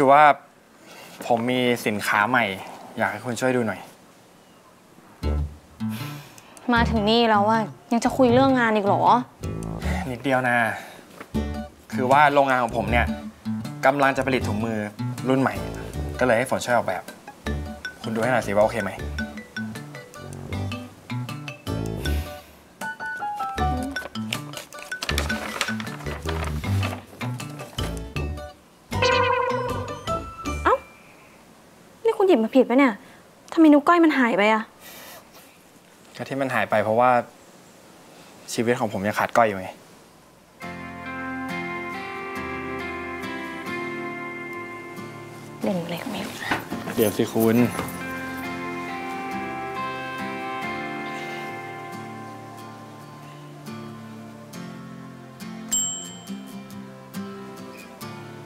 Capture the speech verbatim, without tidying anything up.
คือว่าผมมีสินค้าใหม่อยากให้คุณช่วยดูหน่อยมาถึงนี่แล้วว่ายังจะคุยเรื่องงานอีกเหรอนิดเดียวนะคือว่าโรงงานของผมเนี่ยกำลังจะผลิตถุงมือรุ่นใหม่ก็เลยให้ฝนช่วยออกแบบคุณดูให้หน่อยสิว่าโอเคไหมเอ้านี่คุณหยิบมาผิดปะเนี่ยทำไมนิ้วก้อยมันหายไปอะก็ที่มันหายไปเพราะว่าชีวิตของผมยังขาดก้อยอยู่ไงเล่นอะไรก็ไม่รู้เดี๋ยวสิคุณ